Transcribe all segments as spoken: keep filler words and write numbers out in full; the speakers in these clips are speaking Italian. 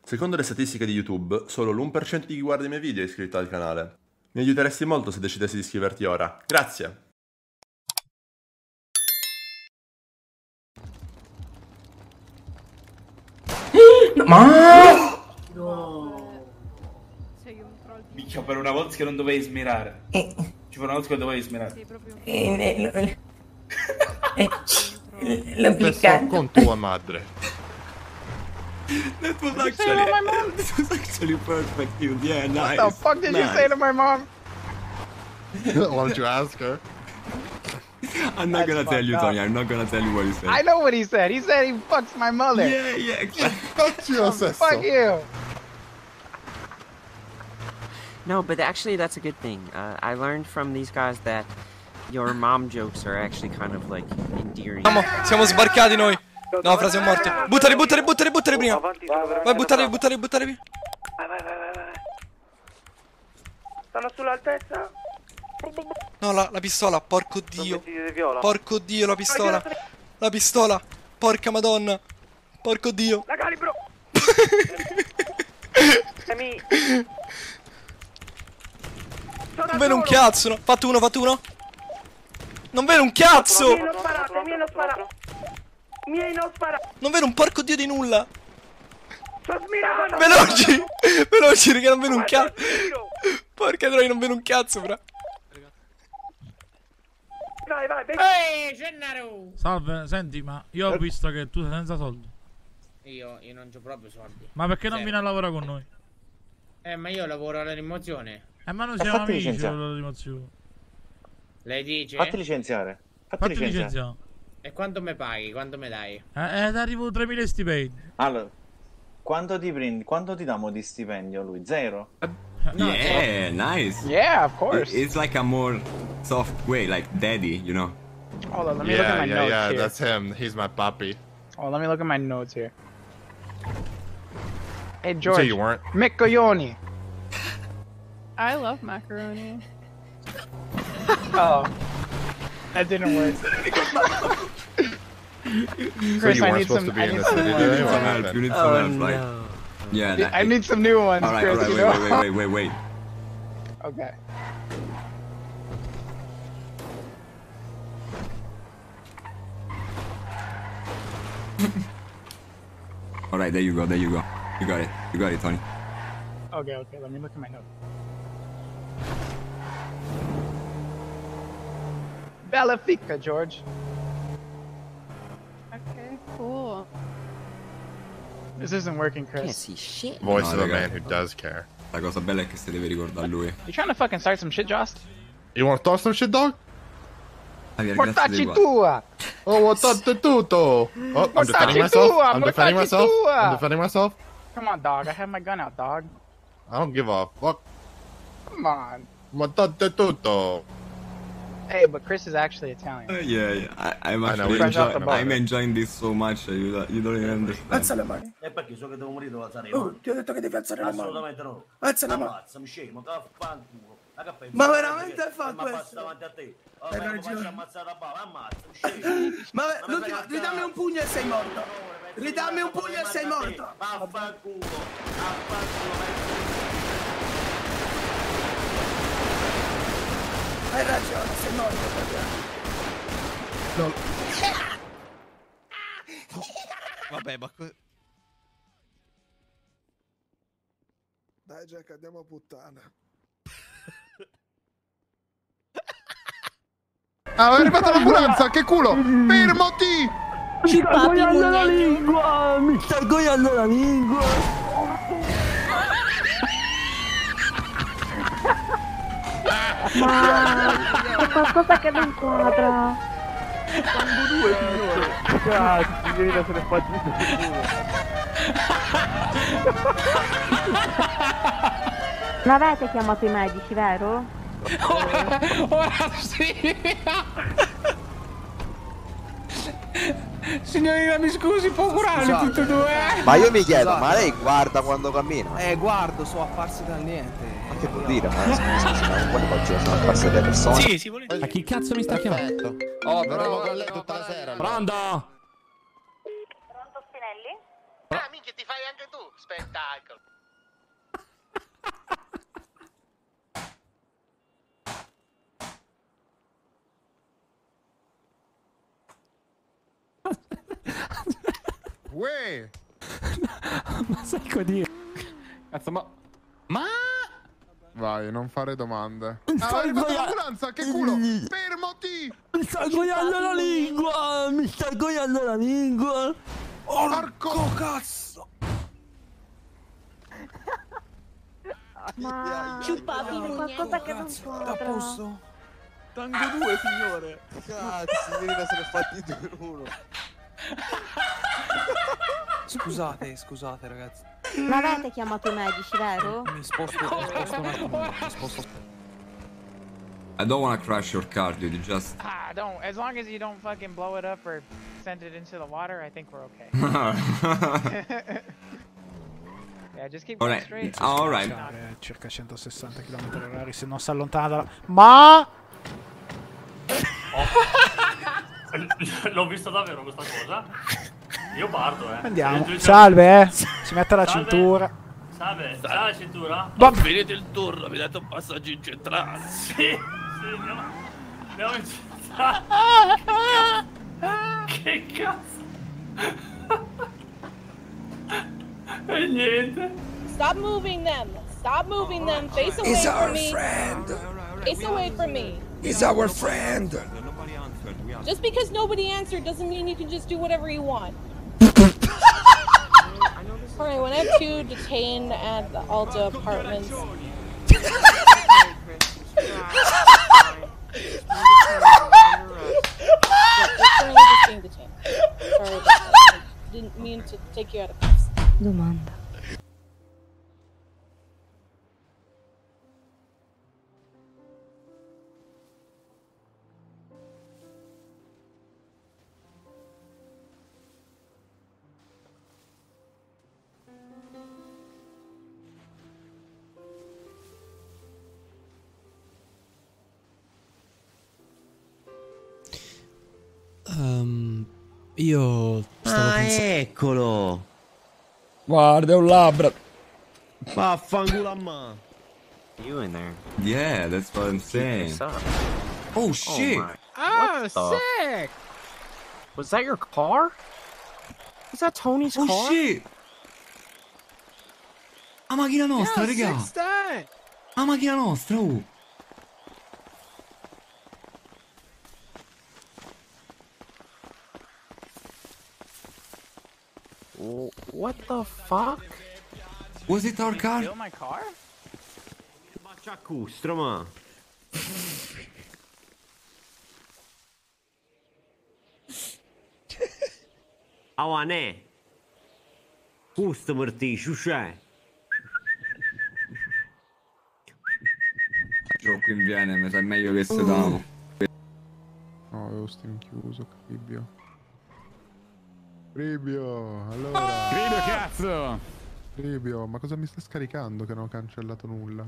Secondo le statistiche di YouTube, solo l'uno per cento di chi guarda i miei video è iscritto al canale. Mi aiuteresti molto se decidessi di iscriverti ora. Grazie! Ma... No. Sei un troll. Minchia, per una volta che non dovevi smirare. Eh, Ci per una volta che dovevi smirare. Sei proprio un eh, eh, eh, eh, l'ho Sto cliccato. con tua madre. That was actually, that was actually perfect, dude. Yeah, nice. What the fuck did you say to my mom? Why don't you ask her? I'm not That's gonna tell you, fucked Tony. up. I'm not gonna tell you what he said. I know what he said. He said he fucks my mother. Yeah, yeah, exactly. Faccio sesso. Fuck you. No, but actually that's a good thing. Uh, I learned from these guys that your mom jokes are actually kind of like endearing. Siamo, siamo sbarcati noi. No, fra, siamo morti. Buttali, buttali, buttali, buttali prima. Vai, buttali, buttali, buttali via. Vai, vai, vai, vai, vai. Stanno sull'altezza. No, la, la pistola, porco dio. Porco dio, la pistola. La pistola. Porca madonna. Porco dio. La calibro. Emi. Non vedo un cazzo. No. Fatto uno, fatto uno. Non vedo un cazzo. Mi hanno sparato, mi hanno sparato. Mi hanno sparato. Non vedo un porco dio di nulla. Sto smirando. Veloci. Veloci, raga, non vedo un cazzo. Porca troia, non vedo un cazzo, fra. Vai, vai, vai. Ehi, Gennaro! Salve, senti, ma io ho visto che tu sei senza soldi. Io, io non c'ho proprio soldi. Ma perché non Zero. vieni a lavorare con noi? Eh, ma io lavoro alla rimozione. Eh, ma noi Eh, siamo fatti amici licenziare. della rimozione. Lei dice? Fatti licenziare. Fatti, Fatti licenziare. licenziare. E quanto mi paghi? Quanto mi dai? Eh, eh, arrivo tremila stipendi. Allora, quanto ti prendi? Quanto ti diamo di stipendio a lui? Zero? No, Yeah, nice. Yeah, of It- course. It's like a more soft way, like daddy, you know. Hold on, let me look at Yeah, my yeah, notes yeah, here. that's him. He's my puppy. Oh, let me look at my notes here. Hey, You say George. you weren't. Mick Coglioni. I love macaroni. Oh. That didn't work. So Chris, you I weren't need supposed some, to be I in need this some city new today? You ones. need What some help. happened? You need some Oh help, like. no. Yeah. Like, I need some new ones, All right, Chris, all right. you Wait, know? wait, wait, wait, wait, wait. Okay. All right, there you go. There you go. You got it. You got it, Tony. Okay, okay, let me look at my notes. Bella fica, George. Okay, cool. This isn't working, Can't Chris. see shit. Voice No, of a raga. man who does care. La cosa bella è che si deve ricordare lui. You trying to fucking start some shit, Jost? You want to toss some shit, dog? Javier, grazie Mortacci dei guardi. tua! Oh, what's up, the tuto? Oh, I'm defending Mortacci myself. tua! I'm defending Mortacci myself. tua! I'm defending myself. Come on, dog. I have my gun out, dog. I don't give a fuck. Come on. What's up, the tuto? Hey, but Chris is actually Italian. Uh, yeah, yeah. I, I'm I know, actually we Fresh off enjoy, the boat. I'm enjoying this so much. You, don't- you don't even understand. Alza le mani. E perché so che devo morire devo alzare le Oh, mani. ti ho detto che devi alzare le mani. Assolutamente no. Alza le mani. Ammazzami, scemo, che affanculo. Ma che fai? Ma veramente hai fatto Ma questo? passa davanti a te. Oh, Hai ma come ragione. faccio ammazzare a bava? Ammazzami, scemo. Ma Ma mi l'ultima, fai ridammi un pugno e sei morto. Ridammi un pugno e sei morto. Affanculo. Affanculo. Hai ragione, sei morto. No. Vabbè, ma... co- Dai, Jack, andiamo a puttana. Ah, è arrivata l'ambulanza, che culo! Fermoti! Mi sta goiando la lingua! Mi sta goiando la lingua! Ma qualcosa che non quadra. Quando due, signore! Cazzo, vieni da se ne faccio Non avete chiamato i medici, vero? Ora, ora sì! Signorina, mi scusi, può curarli Scusate. tutti e due? Ma io mi chiedo, Scusate. ma lei guarda quando cammina? Eh, guardo, so apparsi dal niente. Ma che vuol dire? Ma non quando faccio sono apparse delle persone? Sì, sì, vuole... A chi cazzo mi sta chiamando? Oh, però con lei tutta la sera. Pronto? Pronto, Spinelli? Ah, minchia, che ti fai anche tu, spettacolo. Uè! Ma sai cosa dire? Cazzo, ma... Ma... Vai, non fare domande. Mi Ah, sta è arrivata ingoia- l'ambulanza, che culo! Fermati! Mi sta ingoiando la lingua! Mi sta ingoiando la lingua! Porco cazzo! Ma Ciupapi, c'è qualcosa che non quadra. Tango due, signore! Cazzo, devi essere fatti due in uno. Scusate, scusate ragazzi. Non avete chiamato i medici, vero? Mi sposto, mi sposto un attimo. Mi sposto. I don't wanna crash your car, dude. Just. Ah, don't. As long as you don't fucking blow it up or send it into the water, I think we're okay. Yeah, just keep going Alright, straight. alright. Eh, circa centosessanta chilometri orari se non si allontana dalla... Ma... L'ho visto davvero questa cosa. Io parto, eh. Andiamo. Tu- tu- Salve, eh. Si mette la Salve. cintura. Salve, salve la cintura. Va- Finite il turno, mi date un passaggio in centrale. Sì, sì, andiamo. Andiamo in città. Che cazzo? E niente. Stop moving them. Stop moving them. Face away He's our from me. friend. Face away from me. He's our friend. Just because nobody answered doesn't mean you can just do whatever you want. Alright, when I have two detained at the Alta apartments. Currently just being detained. Sorry about that. I didn't mean to take you out of cuffs. Domanda. Um, io stavo Ah, pensando... eccolo! Guarda, è un labbra. Vaffanculo a ma. You in there? Yeah, that's what I'm saying. What's up? Oh shit! my- Ah, What the- sick! Was that your car? Was that Tony's Oh car? shit! La macchina nostra, raga! La macchina nostra, oh! W- What the fuck? Was it our car? Steal my car? Ma c'accustro, ma. Awane. Customer ti, shusha. Gioco qui in viene, mi sa meglio che sedamo. No, avevo Steam chiuso, Cribio. Cribio, allora. Cribio, cazzo! Cribio, ma cosa mi sta scaricando che non ho cancellato nulla?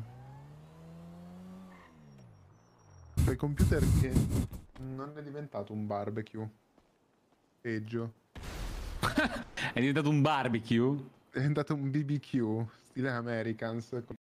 Quel computer che non è diventato un barbecue. Peggio. È diventato un barbecue? È diventato un B B Q, stile Americans.